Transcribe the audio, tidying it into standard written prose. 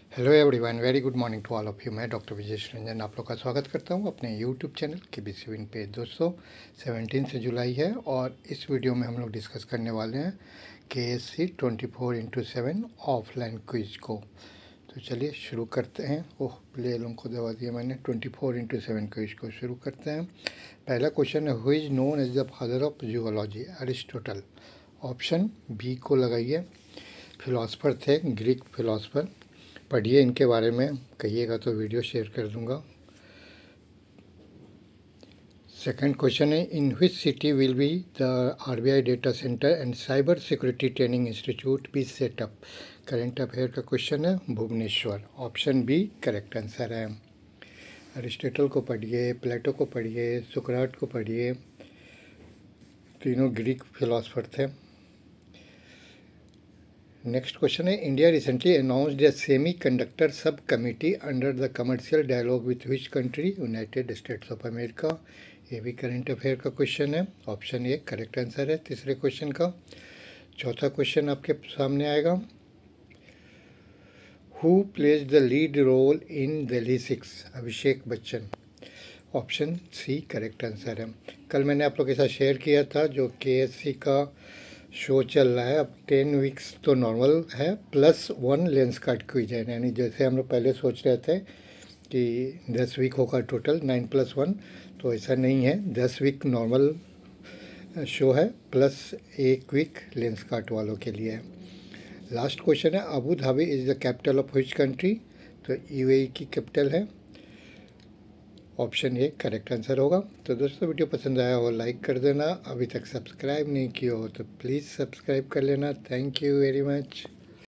Hello everyone, very good morning to all of you. मैं doctor Vijay Ranjan आप लोग का स्वागत करता हूं अपने यूट्यूब चैनल के बी सी विन पे। दोस्तों 17 जुलाई है और इस वीडियो में हम लोग डिस्कस करने वाले हैं KSC 24x7 ऑफलाइन क्विज को। तो चलिए शुरू करते हैं। ओह, प्ले लोगों को दबा दिया मैंने। 24x7 क्विज को शुरू करते हैं। पहला क्वेश्चन है, who is known as the father of zoology? Aristotle. Option B को लगाइए। फिलोसफर थे, ग्रीक फिलोसफर। पढ़िए इनके बारे में, कहिएगा तो वीडियो शेयर कर दूंगा। सेकंड क्वेश्चन है, in which city will be the RBI data centre and cyber security training institute be set up? Current affair का क्वेश्चन है, Bhubaneswar. Option B correct answer है। अरिस्टोटल को पढ़िए, प्लेटो को पढ़िए, सुकराट को पढ़िए, तीनों ग्रीक फिलोसफर थे। नेक्स्ट क्वेश्चन है, India recently announced a semiconductor subcommittee under the commercial dialogue with which country? United States of America. ये भी करंट अफेयर का क्वेश्चन है। ऑप्शन ए करेक्ट आंसर है तीसरे क्वेश्चन का। चौथा क्वेश्चन आपके सामने आएगा, who plays the lead role in Delhi 6? Abhishek Bachchan. Option C correct answer है। कल मैंने आप लोग के साथ शेयर किया था जो KSC का शो चल रहा है। अब 10 वीक्स तो नॉर्मल है, +1 लेंस कार्ड क्विज है। यानी जैसे हम लोग पहले सोच रहे थे कि 10 वीक होगा टोटल 9+1, तो ऐसा नहीं है। 10 वीक नॉर्मल शो है, +1 वीक लेंस कार्ड वालों के लिए है। लास्ट क्वेश्चन है, Abu Dhabi is the capital of which country? तो UAE की कैपिटल है। ऑप्शन ए करेक्ट आंसर होगा। तो दोस्तों वीडियो पसंद आया हो लाइक कर देना, अभी तक सब्सक्राइब नहीं किया हो तो प्लीज़ सब्सक्राइब कर लेना। Thank you very much.